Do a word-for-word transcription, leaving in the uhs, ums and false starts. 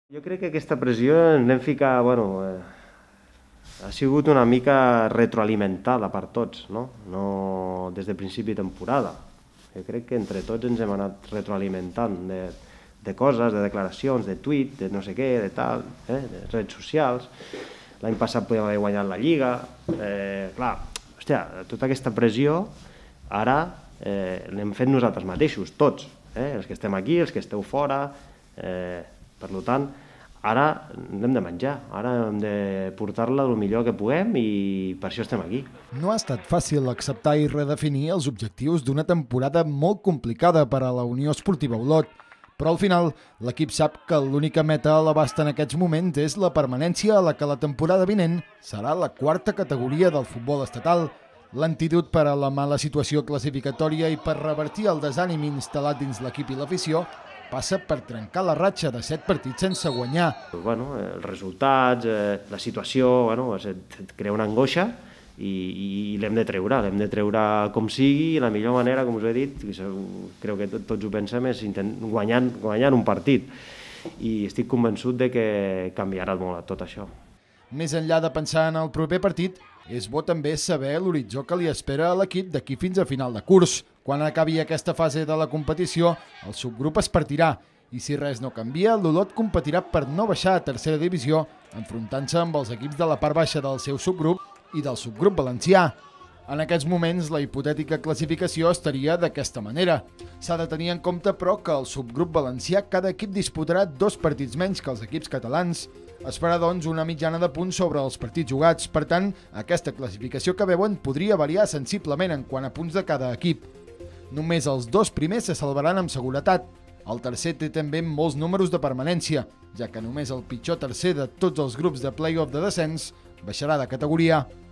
Jo crec que aquesta pressió ens l'hem ficat, bueno, eh, ha sigut una mica retroalimentada per tots, no? No des de principi de temporada. Jo crec que entre tots ens hem anat retroalimentant de, de coses, de declaracions, de tuit, de no sé què, de tal, eh, de redes socials. L'any passat podíem haver guanyat la Lliga. Eh, clar, hòstia, tota aquesta pressió ara eh, l'hem fet nosaltres mateixos, tots, eh, els que estem aquí, els que esteu fora. Eh, per tant, ara hem de menjar, ara hem de portar-la el millor que puguem i per això estem aquí. No ha estat fàcil acceptar i redefinir els objectius d'una temporada molt complicada per a la Unió Esportiva Olot, però al final l'equip sap que l'única meta a l'abast en aquests moments és la permanència a la que la temporada vinent serà la quarta categoria del futbol estatal. L'antídot per a la mala situació classificatòria i per revertir el desànim instal·lat dins l'equip i l'afició passa per trencar la ratxa de set partits sense guanyar. Bueno, els resultats, eh, la situació, bueno, et crea una angoixa i, i l'hem de treure, l'hem de treure com sigui, i la millor manera, com us he dit, crec que tots ho pensem, és guanyant, guanyant un partit. I estic convençut de que canviarà molt tot això. Més enllà de pensar en el proper partit, és bo també saber l'horitzó que li espera a l'equip d'aquí fins a final de curs. Quan acabi aquesta fase de la competició, el subgrup es partirà i si res no canvia, l'Olot competirà per no baixar a tercera divisió, enfrontant-se amb els equips de la part baixa del seu subgrup i del subgrup valencià. En aquests moments, la hipotètica classificació estaria d'aquesta manera. S'ha de tenir en compte, però, que al subgrup valencià cada equip disputarà dos partits menys que els equips catalans. Es farà, doncs, una mitjana de punts sobre els partits jugats. Per tant, aquesta classificació que veuen podria variar sensiblement en quant a punts de cada equip. Només els dos primers se salvaran amb seguretat. El tercer té també molts números de permanència, ja que només el pitjor tercer de tots els grups de play-off de descens baixarà de categoria.